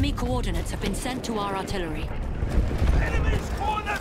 Enemy coordinates have been sent to our artillery. Enemy's cornered!